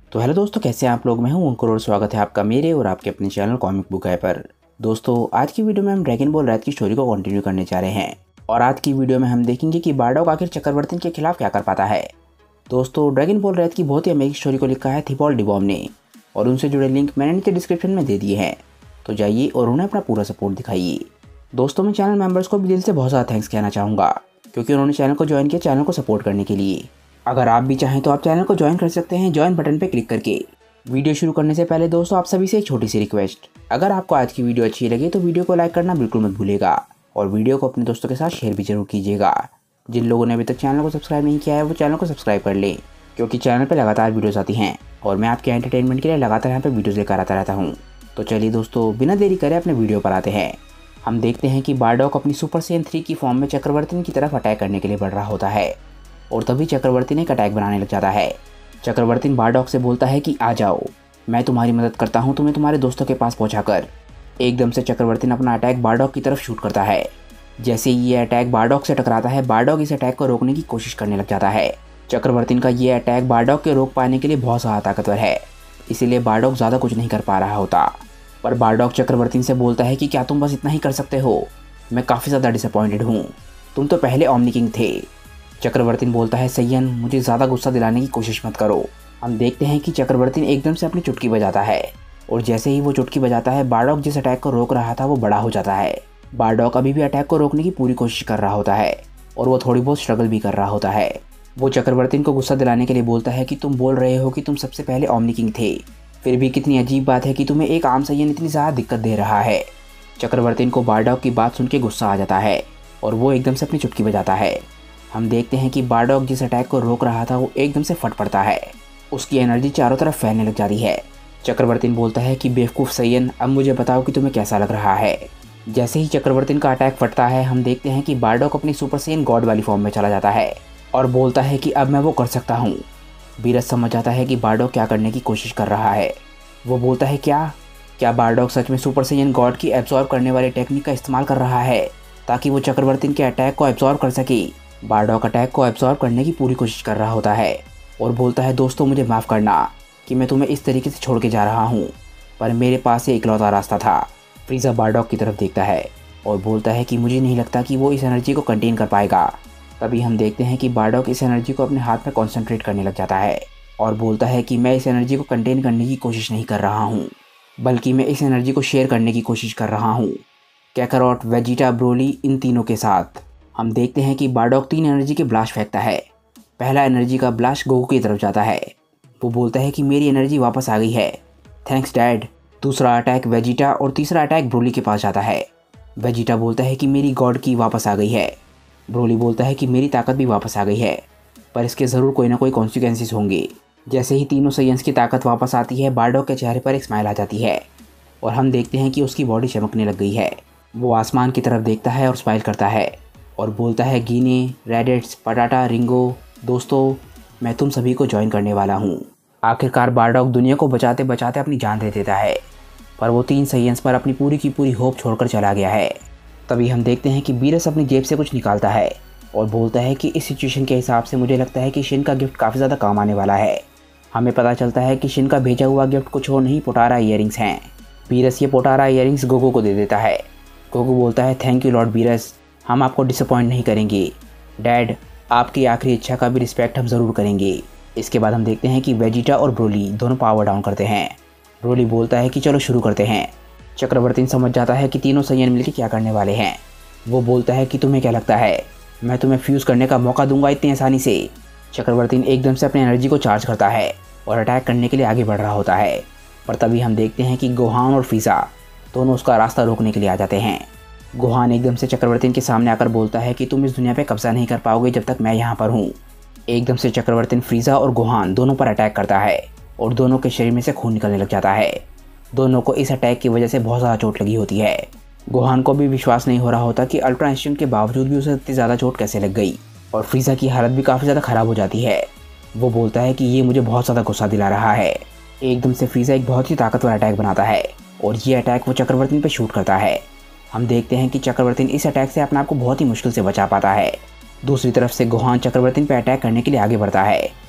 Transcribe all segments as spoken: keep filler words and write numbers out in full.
तो हेलो दोस्तों, कैसे हैं आप लोग। मैं हूं अंकुर और स्वागत है आपका मेरे और आपके अपने चैनल कॉमिक बुक है पर। दोस्तों, आज की वीडियो में हम ड्रैगन बॉल रैथ की स्टोरी को कंटिन्यू करने जा रहे हैं और आज की वीडियो में हम देखेंगे कि बारडॉग आखिर चक्रवर्ती के खिलाफ क्या कर पाता है। दोस्तों, ड्रैगन बॉल रैथ की बहुत ही अमेजिंग स्टोरी को लिखा है थिबॉल्ट डिबॉम ने और उनसे जुड़े लिंक मैंने नीचे डिस्क्रिप्शन में दे दिए हैं, तो जाइए और उन्हें अपना पूरा सपोर्ट दिखाइए। दोस्तों, मैं चैनल मेंबर्स को भी दिल से बहुत ज़्यादा थैंक्स कहना चाहूँगा क्योंकि उन्होंने चैनल को ज्वाइन किया चैनल को सपोर्ट करने के लिए। अगर आप भी चाहें तो आप चैनल को ज्वाइन कर सकते हैं ज्वाइन बटन पर क्लिक करके। वीडियो शुरू करने से पहले दोस्तों, आप सभी से एक छोटी सी रिक्वेस्ट, अगर आपको आज की वीडियो अच्छी लगे तो वीडियो को लाइक करना बिल्कुल मत भूलिएगा और वीडियो को अपने दोस्तों के साथ शेयर भी जरूर कीजिएगा। जिन लोगों ने अभी तक चैनल को सब्सक्राइब नहीं किया है वो चैनल को सब्सक्राइब कर लें क्योंकि चैनल पर लगातार वीडियोस आती हैं और मैं आपके एंटरटेनमेंट के लिए लगातार यहाँ पर वीडियोस लेकर आता रहता हूँ। तो चलिए दोस्तों, बिना देरी करे अपने वीडियो पर आते हैं। हम देखते हैं कि बारडॉग अपनी सुपर सेन थ्री की फॉर्म में चक्रवर्ती की तरफ अटैक करने के लिए बढ़ रहा होता है और तभी चक्रवर्ती ने एक अटैक बनाने लग जाता है। चक्रवर्ती बारडॉग से बोलता है कि आ जाओ, मैं तुम्हारी मदद करता हूं तुम्हें तुम्हारे दोस्तों के पास पहुंचाकर। एकदम से चक्रवर्ती अपना अटैक बारडॉग की तरफ शूट करता है। जैसे ही ये अटैक बारडॉग से टकराता है, बारडॉग इस अटैक को रोकने की कोशिश करने लग जाता है। चक्रवर्ती का ये अटैक बारडॉग के रोक पाने के लिए बहुत ज़्यादा ताकतवर है, इसीलिए बारडॉग ज़्यादा कुछ नहीं कर पा रहा होता। पर बारडॉग चक्रवर्ती से बोलता है कि क्या तुम बस इतना ही कर सकते हो, मैं काफ़ी ज़्यादा डिसअपॉइंटेड हूँ, तुम तो पहले ओमनी किंग थे। चक्रवर्ती बोलता है सैयन, मुझे ज़्यादा गुस्सा दिलाने की कोशिश मत करो। हम देखते हैं कि चक्रवर्ती एकदम से अपनी चुटकी बजाता है और जैसे ही वो चुटकी बजाता है, बारडॉग जिस अटैक को रोक रहा था वो बड़ा हो जाता है। बारडॉग अभी भी अटैक को रोकने की पूरी कोशिश कर रहा होता है और वो थोड़ी बहुत स्ट्रगल भी कर रहा होता है। वो चक्रवर्ती को गुस्सा दिलाने के लिए बोलता है कि तुम बोल रहे हो कि तुम सबसे पहले ओमनी किंग थे, फिर भी कितनी अजीब बात है कि तुम्हें एक आम सैयन इतनी ज़्यादा दिक्कत दे रहा है। चक्रवर्ती को बारडॉग की बात सुन के गुस्सा आ जाता है और वो एकदम से अपनी चुटकी बजाता है। हम देखते हैं कि बारडॉग जिस अटैक को रोक रहा था वो एकदम से फट पड़ता है, उसकी एनर्जी चारों तरफ फैलने लग जाती है। चक्रवर्ती बोलता है कि बेवकूफ़ सैयन, अब मुझे बताओ कि तुम्हें कैसा लग रहा है। जैसे ही चक्रवर्ती का अटैक फटता है, हम देखते हैं कि बारडॉग अपनी सुपर सेन गॉड वाली फॉर्म में चला जाता है और बोलता है कि अब मैं वो कर सकता हूँ। बीरज समझ जाता है कि बारडॉग क्या करने की कोशिश कर रहा है। वो बोलता है क्या क्या बारडॉग सच में सुपर सेन गॉड की एब्जॉर्ब करने वाली टेक्निक का इस्तेमाल कर रहा है ताकि वो चक्रवर्ती के अटैक को एब्जॉर्ब कर सके। बारडॉग अटैक को एब्जॉर्ब करने की पूरी कोशिश कर रहा होता है और बोलता है दोस्तों, मुझे माफ़ करना कि मैं तुम्हें इस तरीके से छोड़ के जा रहा हूँ, पर मेरे पास ये इकलौता रास्ता था। फ्रीज़ा बारडॉग की तरफ देखता है और बोलता है कि मुझे नहीं लगता कि वो इस एनर्जी को कंटेन कर पाएगा। तभी हम देखते हैं कि बारडॉग इस एनर्जी को अपने हाथ में कॉन्सेंट्रेट करने लग जाता है और बोलता है कि मैं इस एनर्जी को कंटेन करने की कोशिश नहीं कर रहा हूँ, बल्कि मैं इस एनर्जी को शेयर करने की कोशिश कर रहा हूँ कैकारोट, वेजिटा, ब्रोली, इन तीनों के साथ। हम देखते हैं कि बारडॉग तीन एनर्जी के ब्लास्ट फेंकता है। पहला एनर्जी का ब्लास्ट गोकू की तरफ जाता है। वो बोलता है कि मेरी एनर्जी वापस आ गई है, थैंक्स डैड। दूसरा अटैक वेजिटा और तीसरा अटैक ब्रोली के पास जाता है। वेजिटा बोलता है कि मेरी गॉड की वापस आ गई है। ब्रोली बोलता है कि मेरी ताकत भी वापस आ गई है, पर इसके ज़रूर कोई ना कोई कॉन्सिक्वेंसेस होंगे। जैसे ही तीनों सैयंस की ताकत वापस आती है, बारडॉग के चेहरे पर एक स्माइल आ जाती है और हम देखते हैं कि उसकी बॉडी चमकने लग गई है। वो आसमान की तरफ देखता है और स्माइल करता है और बोलता है गिने, रेडिट्स, पटाटा, रिंगो, दोस्तों, मैं तुम सभी को ज्वाइन करने वाला हूँ। आखिरकार बारडॉग दुनिया को बचाते बचाते अपनी जान दे देता है, पर वो तीन सैयंस पर अपनी पूरी की पूरी होप छोड़कर चला गया है। तभी हम देखते हैं कि बीरस अपनी जेब से कुछ निकालता है और बोलता है कि इस सिचुएशन के हिसाब से मुझे लगता है कि शिन का गिफ्ट काफ़ी ज़्यादा काम आने वाला है। हमें पता चलता है कि शिन का भेजा हुआ गिफ्ट कुछ और नहीं, पोटारा ईयरिंग्स हैं। बीरस ये पोटारा ईयरिंग्स गोगो को दे देता है। गोगो बोलता है थैंक यू लॉर्ड बीरस, हम आपको डिसअपॉइंट नहीं करेंगे। डैड, आपकी आखिरी इच्छा का भी रिस्पेक्ट हम ज़रूर करेंगे। इसके बाद हम देखते हैं कि वेजिटा और ब्रोली दोनों पावर डाउन करते हैं। ब्रोली बोलता है कि चलो शुरू करते हैं। चक्रवर्ती समझ जाता है कि तीनों सैयन मिलकर क्या करने वाले हैं। वो बोलता है कि तुम्हें क्या लगता है मैं तुम्हें फ्यूज़ करने का मौका दूंगा इतनी आसानी से। चक्रवर्ती एकदम से अपनी एनर्जी को चार्ज करता है और अटैक करने के लिए आगे बढ़ रहा होता है, पर तभी हम देखते हैं कि गोहान और फ्रीज़ा दोनों उसका रास्ता रोकने के लिए आ जाते हैं। गोहान एकदम से चक्रवर्ती के सामने आकर बोलता है कि तुम इस दुनिया पे कब्जा नहीं कर पाओगे जब तक मैं यहाँ पर हूँ। एकदम से चक्रवर्ती फ्रीज़ा और गोहान दोनों पर अटैक करता है और दोनों के शरीर में से खून निकलने लग जाता है। दोनों को इस अटैक की वजह से बहुत ज़्यादा चोट लगी होती है। गोहान को भी विश्वास नहीं हो रहा होता कि अल्ट्रा इंस्टिंक्ट के बावजूद भी उसे इतनी ज़्यादा चोट कैसे लग गई और फ्रीज़ा की हालत भी काफ़ी ज़्यादा ख़राब हो जाती है। वो बोलता है कि ये मुझे बहुत ज़्यादा गुस्सा दिला रहा है। एकदम से फ्रीज़ा एक बहुत ही ताकतवर अटैक बनाता है और ये अटैक वो चक्रवर्ती पे शूट करता है। हम देखते हैं कि चक्रवर्ती इस अटैक से अपने आप को बहुत ही मुश्किल से बचा पाता है। दूसरी तरफ से गोहान चक्रवर्ती पे अटैक करने के लिए आगे बढ़ता है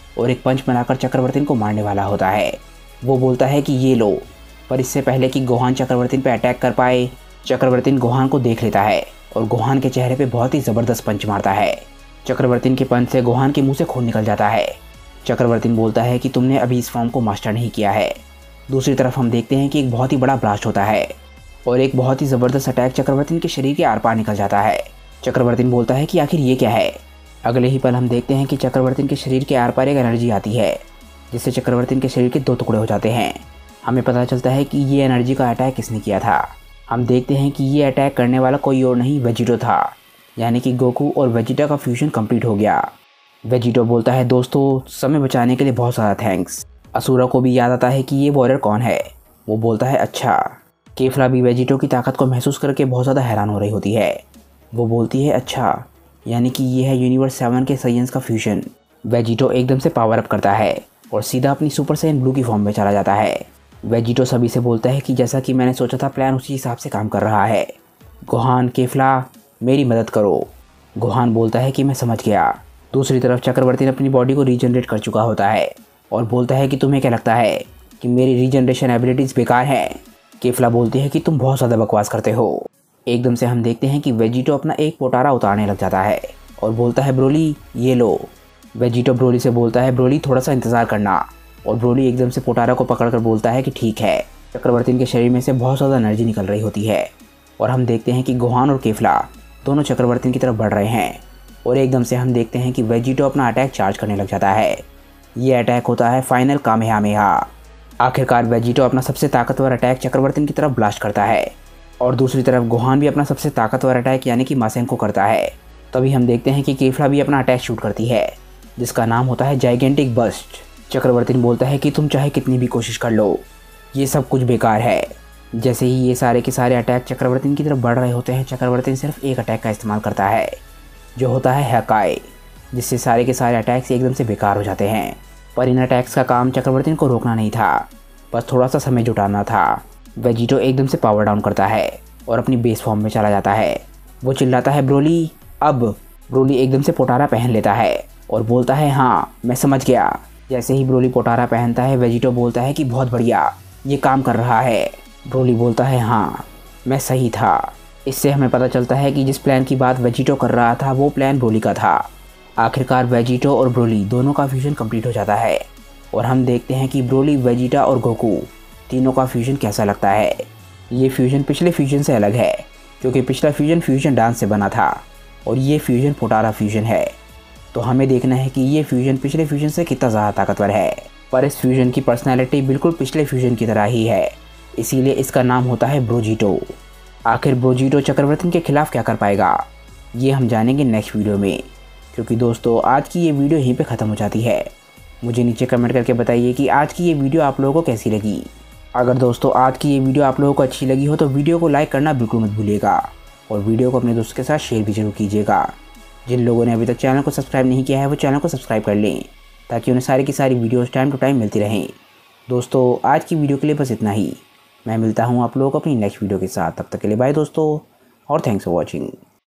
और एक पंच बनाकर चक्रवर्ती को मारने वाला होता है। वो बोलता है कि ये लो, पर इससे पहले कि गोहान चक्रवर्ती पे अटैक कर पाए, चक्रवर्ती गोहान को देख लेता है और गोहान के चेहरे पे बहुत ही ज़बरदस्त पंच मारता है। चक्रवर्ती के पंच से गोहान के मुंह से खून निकल जाता है। चक्रवर्ती बोलता है कि तुमने अभी इस फॉर्म को मास्टर नहीं किया है। दूसरी तरफ हम देखते हैं कि एक बहुत ही बड़ा ब्लास्ट होता है और एक बहुत ही ज़बरदस्त अटैक चक्रवर्ती के शरीर के आर पार निकल जाता है। चक्रवर्ती बोलता है कि आखिर ये क्या है। अगले ही पल हम देखते हैं कि चक्रवर्ती के शरीर के आर पार एक एनर्जी आती है, जिससे चक्रवर्ती के शरीर के दो टुकड़े हो जाते हैं। हमें पता चलता है कि ये एनर्जी का अटैक किसने किया था। हम देखते हैं कि ये अटैक करने वाला कोई और नहीं वेजिटो था, यानी कि गोकू और वेजिटा का फ्यूजन कंप्लीट हो गया। वेजिटो बोलता है दोस्तों, समय बचाने के लिए बहुत ज़्यादा थैंक्स। असुरा को भी याद आता है कि ये वॉरियर कौन है। वो बोलता है अच्छा। केफला भी वेजिटो की ताकत को महसूस करके बहुत ज़्यादा हैरान हो रही होती है। वो बोलती है अच्छा, यानी कि ये है यूनिवर्स सेवन के साइंस का फ्यूजन। वेजिटो एकदम से पावर अप करता है और सीधा अपनी सुपर सैयन ब्लू की फॉर्म में चला जाता है। वेजिटो सभी से बोलता है कि जैसा कि मैंने सोचा था प्लान उसी हिसाब से काम कर रहा है। गोहान, केफला, मेरी मदद करो। गोहान बोलता है कि मैं समझ गया। दूसरी तरफ चक्रवर्ती अपनी बॉडी को रीजनरेट कर चुका होता है और बोलता है कि तुम्हें क्या लगता है कि मेरी रीजनरेशन एबिलिटीज़ बेकार हैं। केफला बोलती है कि तुम बहुत ज़्यादा बकवास करते हो। एकदम से हम देखते हैं कि वेजिटो अपना एक पोटारा उतारने लग जाता है और बोलता है ब्रोली ये लो। वेजिटो ब्रोली से बोलता है ब्रोली थोड़ा सा इंतज़ार करना, और ब्रोली एकदम से पोटारा को पकड़कर बोलता है कि ठीक है। चक्रवर्ती के शरीर में से बहुत ज़्यादा एनर्जी निकल रही होती है और हम देखते हैं कि गोहान और केफला दोनों चक्रवर्ती की तरफ बढ़ रहे हैं और एकदम से हम देखते हैं कि वेजिटो अपना अटैक चार्ज करने लग जाता है। ये अटैक होता है फाइनल कामेहामेहा। आखिरकार वेजिटो अपना सबसे ताकतवर अटैक चक्रवर्ती की तरफ ब्लास्ट करता है और दूसरी तरफ गोहान भी अपना सबसे ताकतवर अटैक यानी कि मासेंको करता है। तभी हम देखते हैं कि केफला भी अपना अटैक शूट करती है, जिसका नाम होता है जाइगेंटिक बस्ट। चक्रवर्ती बोलता है कि तुम चाहे कितनी भी कोशिश कर लो, ये सब कुछ बेकार है। जैसे ही ये सारे के सारे अटैक चक्रवर्ती की तरफ बढ़ रहे होते हैं, चक्रवर्ती सिर्फ एक अटैक का इस्तेमाल करता है, जो होता है हैकाई, जिससे सारे के सारे अटैक्स एकदम से बेकार हो जाते हैं। पर इन अटैक्स का काम चक्रवर्ती को रोकना नहीं था, बस थोड़ा सा समय जुटाना था। वेजिटो एकदम से पावर डाउन करता है और अपनी बेस फॉर्म में चला जाता है। वो चिल्लाता है ब्रोली अब। ब्रोली एकदम से पोटारा पहन लेता है और बोलता है हाँ मैं समझ गया। जैसे ही ब्रोली पोटारा पहनता है, वेजिटो बोलता है कि बहुत बढ़िया, ये काम कर रहा है। ब्रोली बोलता है हाँ मैं सही था। इससे हमें पता चलता है कि जिस प्लान की बात वेजिटो कर रहा था वो प्लान ब्रोली का था। आखिरकार वेजिटो और ब्रोली दोनों का फ्यूजन कंप्लीट हो जाता है और हम देखते हैं कि ब्रोली, वेजिटा और गोकू तीनों का फ्यूजन कैसा लगता है। ये फ्यूजन पिछले फ्यूजन से अलग है, क्योंकि पिछला फ्यूजन फ्यूजन डांस से बना था और ये फ्यूजन पोटारा फ्यूजन है। तो हमें देखना है कि ये फ्यूजन पिछले फ्यूजन से कितना ज़्यादा ताकतवर है। पर इस फ्यूजन की पर्सनैलिटी बिल्कुल पिछले फ्यूजन की तरह ही है, इसीलिए इसका नाम होता है ब्रोजिटो। आखिर ब्रोजिटो चक्रवर्ती के खिलाफ क्या कर पाएगा, ये हम जानेंगे नेक्स्ट वीडियो में। क्योंकि दोस्तों आज की ये वीडियो यहीं पे ख़त्म हो जाती है। मुझे नीचे कमेंट करके बताइए कि आज की ये वीडियो आप लोगों को कैसी लगी। अगर दोस्तों आज की ये वीडियो आप लोगों को अच्छी लगी हो तो वीडियो को लाइक करना बिल्कुल मत भूलिएगा और वीडियो को अपने दोस्तों के साथ शेयर भी जरूर कीजिएगा। जिन लोगों ने अभी तक चैनल को सब्सक्राइब नहीं किया है वो चैनल को सब्सक्राइब कर लें, ताकि उन्हें सारी की सारी वीडियोस टाइम टू टाइम मिलती रहें। दोस्तों आज की वीडियो के लिए बस इतना ही। मैं मिलता हूँ आप लोगों को अपनी नेक्स्ट वीडियो के साथ। तब तक के लिए बाय दोस्तों और थैंक्स फॉर वॉचिंग।